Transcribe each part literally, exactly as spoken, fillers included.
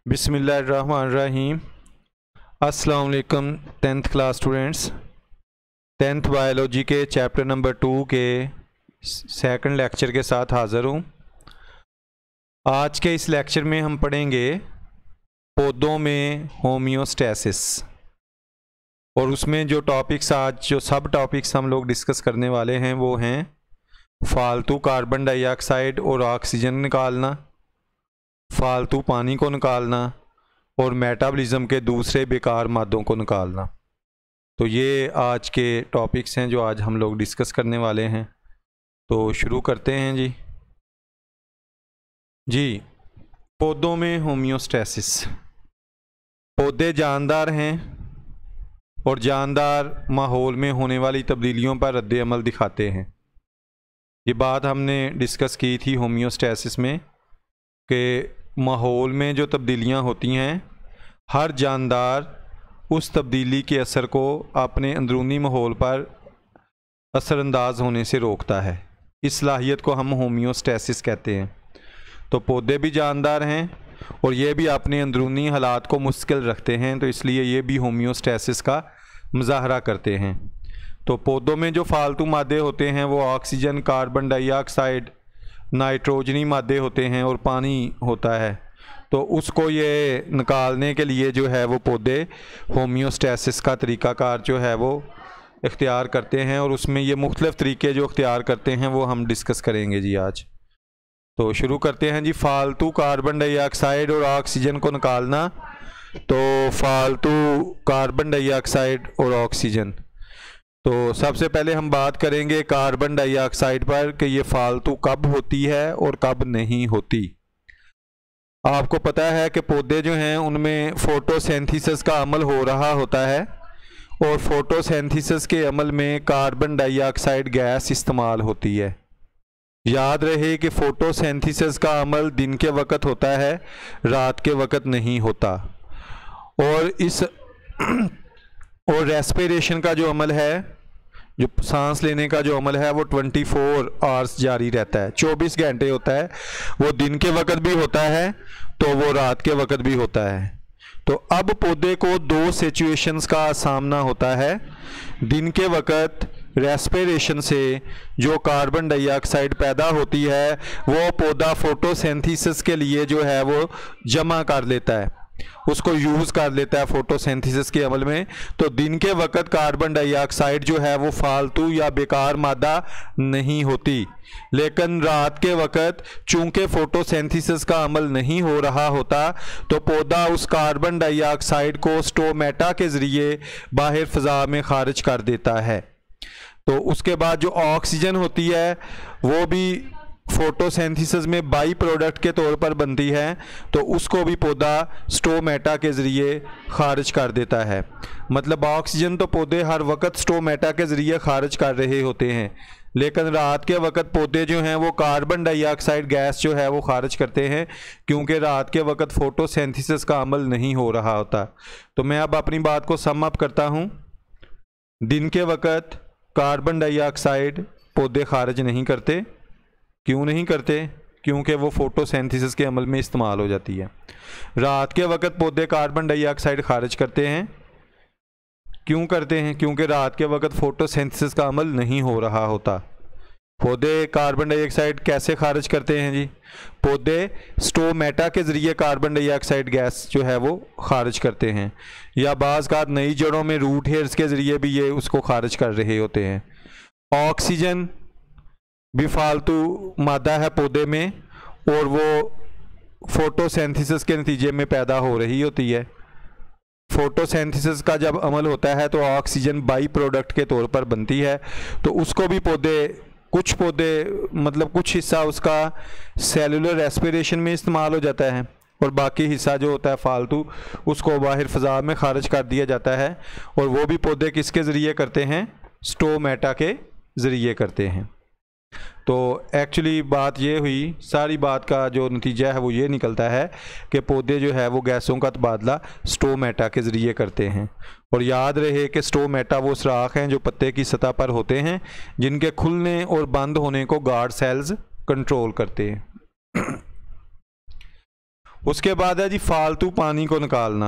बिस्मिल्लाहिर्रहमानिर्रहीम। अस्सलाम वालेकुम tenth class students. Tenth biology के चैप्टर नंबर टू के सेकंड लेक्चर के साथ हाज़िर हूँ। आज के इस लेक्चर में हम पढ़ेंगे पौधों में होमियोस्टेसिस, और उसमें जो टॉपिक्स आज जो सब टॉपिक्स हम लोग डिस्कस करने वाले हैं वो हैं फालतू कार्बन डाइऑक्साइड और ऑक्सीजन निकालना, फालतू पानी को निकालना और मेटाबॉलिज्म के दूसरे बेकार मादों को निकालना। तो ये आज के टॉपिक्स हैं जो आज हम लोग डिस्कस करने वाले हैं। तो शुरू करते हैं जी जी पौधों में होमियोस्टेसिस। पौधे जानदार हैं और जानदार माहौल में होने वाली तब्दीलियों पर रद्द अमल दिखाते हैं। ये बात हमने डिस्कस की थी होमियोस्टेसिस में कि माहौल में जो तब्दीलियां होती हैं, हर जानदार उस तब्दीली के असर को अपने अंदरूनी माहौल पर असरअंदाज होने से रोकता है। इस सलाहियत को हम होमियोस्टेसिस कहते हैं। तो पौधे भी जानदार हैं और ये भी अपने अंदरूनी हालात को मुश्किल रखते हैं, तो इसलिए ये भी होमियोस्टेसिस का मुजाहरा करते हैं। तो पौधों में जो फालतू मादे होते हैं वो ऑक्सीजन, कार्बन डाइऑक्साइड, नाइट्रोजनी मादे होते हैं और पानी होता है। तो उसको ये निकालने के लिए जो है वो पौधे होमियोस्टेसिस का तरीक़ाकार जो है वो इख्तियार करते हैं, और उसमें ये मुख्तलिफ़ तरीके जो इख्तियार करते हैं वो हम डिस्कस करेंगे जी आज। तो शुरू करते हैं जी। फालतू कार्बन डाइऑक्साइड और ऑक्सीजन को निकालना। तो फालतू कार्बन डाइऑक्साइड और ऑक्सीजन, तो सबसे पहले हम बात करेंगे कार्बन डाइऑक्साइड पर कि ये फालतू कब होती है और कब नहीं होती। आपको पता है कि पौधे जो हैं उनमें फोटोसिंथेसिस का अमल हो रहा होता है, और फोटोसिंथेसिस के अमल में कार्बन डाइऑक्साइड गैस इस्तेमाल होती है। याद रहे कि फोटोसिंथेसिस का अमल दिन के वक्त होता है, रात के वक्त नहीं होता। और इस और रेस्पिरेशन का जो अमल है, जो सांस लेने का जो अमल है, वो चौबीस आवर्स जारी रहता है, चौबीस घंटे होता है। वो दिन के वक्त भी होता है तो वो रात के वक्त भी होता है। तो अब पौधे को दो सिचुएशंस का सामना होता है। दिन के वक्त रेस्पिरेशन से जो कार्बन डाइऑक्साइड पैदा होती है वो पौधा फोटोसिंथेसिस के लिए जो है वो जमा कर लेता है, उसको यूज़ कर लेता है फोटोसिंथेसिस के अमल में। तो दिन के वक्त कार्बन डाइऑक्साइड जो है वो फालतू या बेकार मादा नहीं होती, लेकिन रात के वक्त चूंकि फोटोसिंथेसिस का अमल नहीं हो रहा होता तो पौधा उस कार्बन डाइऑक्साइड को स्टोमेटा के ज़रिए बाहर फ़ज़ा में खारिज कर देता है। तो उसके बाद जो ऑक्सीजन होती है वो भी फोटोसिंथेसिस में बाई प्रोडक्ट के तौर पर बनती है, तो उसको भी पौधा स्टोमेटा के ज़रिए खारिज कर देता है। मतलब ऑक्सीजन तो पौधे हर वक्त स्टोमेटा के ज़रिए खारिज कर रहे होते हैं, लेकिन रात के वक्त पौधे जो हैं वो कार्बन डाइऑक्साइड गैस जो है वो खारिज करते हैं, क्योंकि रात के वक्त फोटोसिंथेसिस का अमल नहीं हो रहा होता। तो मैं अब अपनी बात को सम अप करता हूँ। दिन के वक्त कार्बन डाइऑक्साइड पौधे खारिज नहीं करते। क्यों नहीं करते? क्योंकि वो फोटोसिंथेसिस के अमल में इस्तेमाल हो जाती है। रात के वक्त पौधे कार्बन डाइऑक्साइड खारिज करते हैं। क्यों करते हैं? क्योंकि रात के वक्त फोटोसिंथेसिस का अमल नहीं हो रहा होता। पौधे कार्बन डाइऑक्साइड कैसे खारिज करते हैं जी? पौधे स्टोमेटा के ज़रिए कार्बन डाइऑक्साइड गैस जो है वो खारिज करते हैं, या बाज़ का नई जड़ों में रूट हेयर्स के ज़रिए भी ये उसको खारिज कर रहे होते हैं। ऑक्सीजन भी फालतू मादा है पौधे में, और वो फोटोसिंथेसिस के नतीजे में पैदा हो रही होती है। फोटोसिंथेसिस का जब अमल होता है तो ऑक्सीजन बाई प्रोडक्ट के तौर पर बनती है, तो उसको भी पौधे कुछ पौधे मतलब कुछ हिस्सा उसका सेलुलर रेस्पिरेशन में इस्तेमाल हो जाता है, और बाकी हिस्सा जो होता है फालतू उसको बाहर फ़ज़ा में खारिज कर दिया जाता है। और वो भी पौधे किसके ज़रिए करते हैं? स्टोमेटा के ज़रिए करते हैं। तो एक्चुअली बात ये हुई, सारी बात का जो नतीजा है वो ये निकलता है कि पौधे जो है वो गैसों का तबादला स्टोमेटा के ज़रिए करते हैं। और याद रहे कि स्टोमेटा वो सुराख हैं जो पत्ते की सतह पर होते हैं, जिनके खुलने और बंद होने को गार्ड सेल्स कंट्रोल करते हैं। उसके बाद है जी फालतू पानी को निकालना।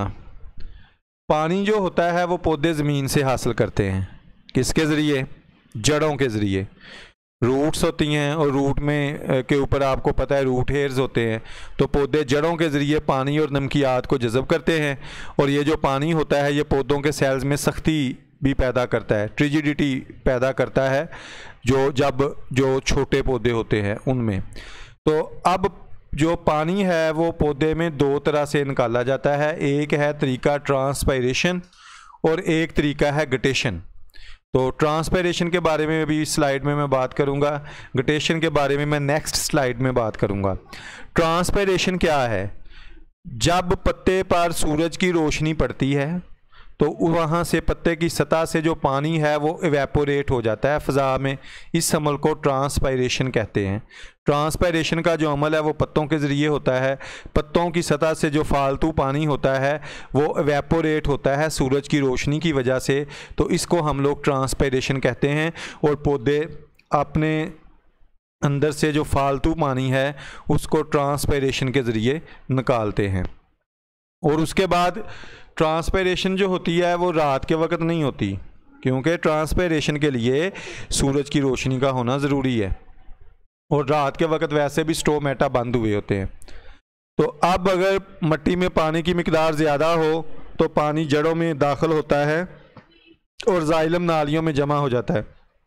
पानी जो होता है वो पौधे ज़मीन से हासिल करते हैं, किसके ज़रिए? जड़ों के ज़रिए। रूट्स होती हैं और रूट में के ऊपर आपको पता है रूट हेयर्स होते हैं, तो पौधे जड़ों के ज़रिए पानी और नमकियात को जज़ब करते हैं, और ये जो पानी होता है ये पौधों के सेल्स में सख्ती भी पैदा करता है, ट्रिजिडिटी पैदा करता है, जो जब जो छोटे पौधे होते हैं उनमें। तो अब जो पानी है वो पौधे में दो तरह से निकाला जाता है, एक है तरीका ट्रांसपायरेशन और एक तरीका है गटेशन। तो ट्रांसपायरेशन के बारे में अभी स्लाइड में मैं बात करूंगा, गटेशन के बारे में मैं नेक्स्ट स्लाइड में बात करूंगा। ट्रांसपायरेशन क्या है? जब पत्ते पर सूरज की रोशनी पड़ती है तो वहाँ से पत्ते की सतह से जो पानी है वो इवेपोरेट हो जाता है फ़ज़ा में, इस अमल को ट्रांसपायरेशन कहते हैं। ट्रांसपायरेशन का जो अमल है वो पत्तों के ज़रिए होता है। पत्तों की सतह से जो फालतू पानी होता है वो इवेपोरेट होता है सूरज की रोशनी की वजह से, तो इसको हम लोग ट्रांसपायरेशन कहते हैं। और पौधे अपने अंदर से जो फालतू पानी है उसको ट्रांसपायरेशन के ज़रिए निकालते हैं। और उसके बाद ट्रांसपायरेशन जो होती है वो रात के वक्त नहीं होती, क्योंकि ट्रांसपायरेशन के लिए सूरज की रोशनी का होना ज़रूरी है, और रात के वक्त वैसे भी स्टोमेटा बंद हुए होते हैं। तो अब अगर मिट्टी में पानी की मिकदार ज़्यादा हो तो पानी जड़ों में दाखिल होता है और जाइलम नालियों में जमा हो जाता है।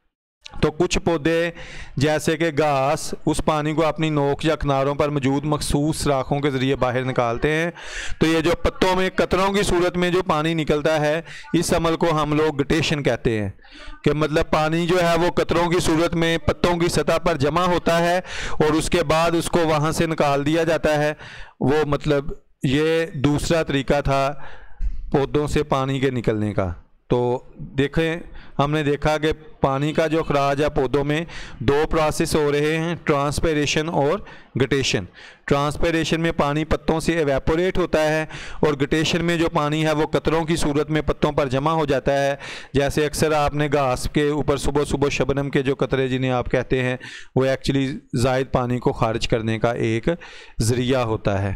तो कुछ पौधे जैसे कि घास उस पानी को अपनी नोक या किनारों पर मौजूद मखसूस सुराखों के ज़रिए बाहर निकालते हैं। तो ये जो पत्तों में कतरों की सूरत में जो पानी निकलता है, इस अमल को हम लोग गटेशन कहते हैं, कि मतलब पानी जो है वो कतरों की सूरत में पत्तों की सतह पर जमा होता है और उसके बाद उसको वहाँ से निकाल दिया जाता है। वो मतलब ये दूसरा तरीका था पौधों से पानी के निकलने का। तो देखें, हमने देखा कि पानी का जो अखराज है पौधों में दो प्रोसेस हो रहे हैं, ट्रांसपायरेशन और गटेशन। ट्रांसपायरेशन में पानी पत्तों से एवेपोरेट होता है और गटेशन में जो पानी है वो कतरों की सूरत में पत्तों पर जमा हो जाता है। जैसे अक्सर आपने घास के ऊपर सुबह सुबह शबनम के जो कतरे जिन्हें आप कहते हैं वो एक्चुअली ज़ायद पानी को खारिज करने का एक ज़रिया होता है।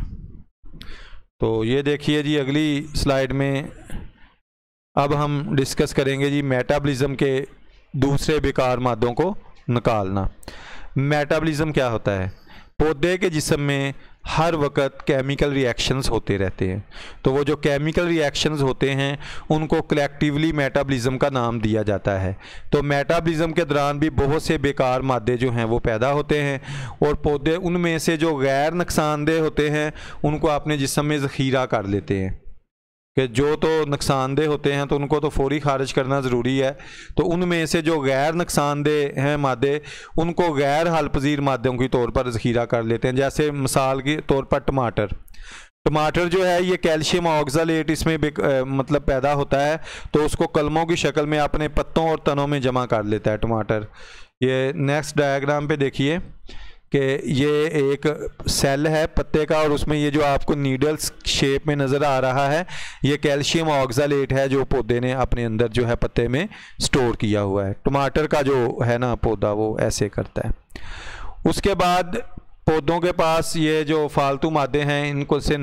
तो ये देखिए जी, अगली स्लाइड में अब हम डिस्कस करेंगे जी मेटाबॉलिज्म के दूसरे बेकार मादों को निकालना। मेटाबॉलिज्म क्या होता है? पौधे के जिस्म में हर वक्त केमिकल रिएक्शंस होते रहते हैं, तो वो जो केमिकल रिएक्शंस होते हैं उनको कलेक्टिवली मेटाबॉलिज्म का नाम दिया जाता है। तो मेटाबॉलिज्म के दौरान भी बहुत से बेकार मादे जो हैं वो पैदा होते हैं, और पौधे उनमें से जो गैर नुकसानदेह होते हैं उनको अपने जिस्म में ज़ख़ीरा कर लेते हैं, कि जो तो नुकसानदेह होते हैं तो उनको तो फौरी खारिज करना ज़रूरी है, तो उनमें से जो गैर नुकसानदेह हैं मादे उनको गैर हल पजीर मादों के तौर पर ज़ख़ीरा कर लेते हैं। जैसे मिसाल के तौर पर टमाटर टमाटर जो है ये कैल्शियम ऑक्सालेट इसमें आ, मतलब पैदा होता है, तो उसको कलमों की शक्ल में अपने पत्तों और तनों में जमा कर लेता है टमाटर। ये नेक्स्ट डायग्राम पे देखिए कि ये एक सेल है पत्ते का, और उसमें ये जो आपको नीडल्स शेप में नज़र आ रहा है ये कैल्शियम ऑक्सालेट है जो पौधे ने अपने अंदर जो है पत्ते में स्टोर किया हुआ है। टमाटर का जो है ना पौधा वो ऐसे करता है। उसके बाद पौधों के पास ये जो फालतू मादे हैं इनको से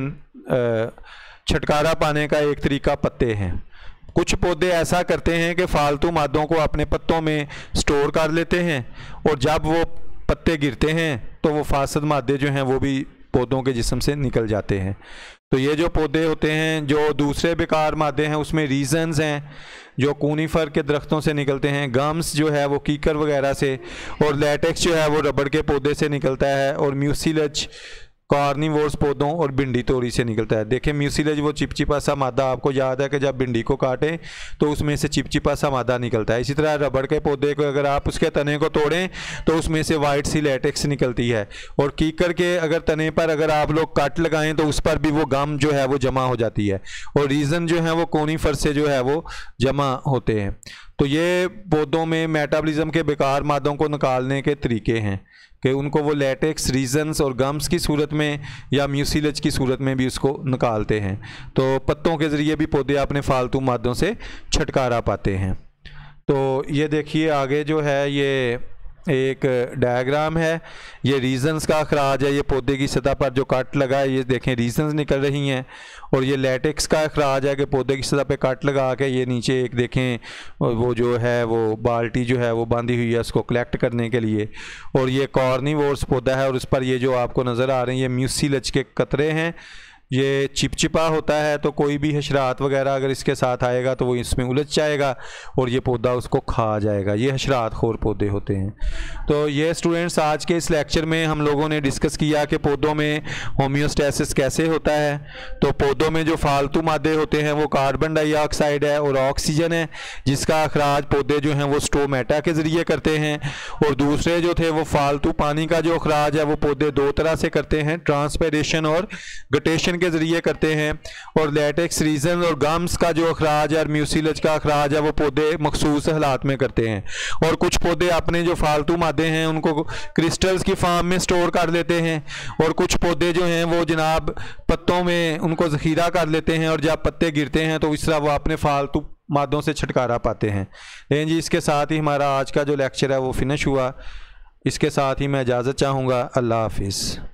छुटकारा पाने का एक तरीका पत्ते हैं। कुछ पौधे ऐसा करते हैं कि फालतू मादों को अपने पत्तों में स्टोर कर लेते हैं, और जब वो पत्ते गिरते हैं तो वो फासद मादे जो हैं वो भी पौधों के जिस्म से निकल जाते हैं। तो ये जो पौधे होते हैं जो दूसरे बेकार मादे हैं उसमें रीजन्स हैं जो कूनीफर के दरख्तों से निकलते हैं, गम्स जो है वो कीकर वगैरह से, और लेटेक्स जो है वो रबड़ के पौधे से निकलता है, और म्यूसिलज कार्निवोर्स पौधों और भिंडी तोरी से निकलता है। देखें म्यूसिलज वो चिपचिपा सा मादा, आपको याद है कि जब भिंडी को काटें तो उसमें से चिपचिपा सा मादा निकलता है। इसी तरह रबड़ के पौधे को अगर आप उसके तने को तोड़ें तो उसमें से वाइट सी लेटेक्स निकलती है, और कीकर के अगर तने पर अगर आप लोग कट लगाएं तो उस पर भी वो गम जो है वो जमा हो जाती है, और रीज़न जो है वो कोनीफर से जो है वो जमा होते हैं। तो ये पौधों में मेटाबॉलिज्म के बेकार मादों को निकालने के तरीके हैं कि उनको वो लेटेक्स, रीजन्स और गम्स की सूरत में या म्यूसिलज की सूरत में भी उसको निकालते हैं। तो पत्तों के ज़रिए भी पौधे अपने फालतू मादों से छुटकारा पाते हैं। तो ये देखिए आगे जो है ये एक डायग्राम है, ये रीजन्स का अखराज है। ये पौधे की सतह पर जो कट लगा है ये देखें रीजन्स निकल रही हैं। और ये लेटेक्स का अखराज है कि पौधे की सतह पे कट लगा के ये नीचे एक देखें वो जो है वो बाल्टी जो है वो बांधी हुई है उसको कलेक्ट करने के लिए। और ये कॉर्निवोर्स पौधा है और उस पर ये जो आपको नज़र आ रहे हैं ये म्यूसिलज के कतरे हैं। ये चिपचिपा होता है तो कोई भी हशरात वगैरह अगर इसके साथ आएगा तो वो इसमें उलझ जाएगा और ये पौधा उसको खा जाएगा। ये हशरात खोर पौधे होते हैं। तो ये स्टूडेंट्स आज के इस लेक्चर में हम लोगों ने डिस्कस किया कि पौधों में होम्योस्टेसिस कैसे होता है। तो पौधों में जो फालतू मादे होते हैं वो कार्बन डाइऑक्साइड है और ऑक्सीजन है, जिसका अखराज पौधे जो हैं वो स्टोमेटा के ज़रिए करते हैं। और दूसरे जो थे वो फालतू पानी का जो अखराज है वो पौधे दो तरह से करते हैं, ट्रांसपिरेशन और गटेशन के जरिए करते हैं। और लेटेक्स, रीजन और गम्स का जो अखराज है और म्यूसिलज का अखराज है वो पौधे मखसूस हालात में करते हैं। और कुछ पौधे अपने जो फालतू मादे हैं उनको क्रिस्टल्स की फॉर्म में स्टोर कर लेते हैं। और कुछ पौधे जो हैं वो जनाब पत्तों में उनको ज़ख़ीरा कर लेते हैं और जब पत्ते गिरते हैं तो इस तरह वो अपने फालतू मादों से छुटकारा पाते हैं। लेकिन जी इसके साथ ही हमारा आज का जो लेक्चर है वो फिनिश हुआ। इसके साथ ही मैं इजाज़त चाहूँगा। अल्लाह हाफिज़।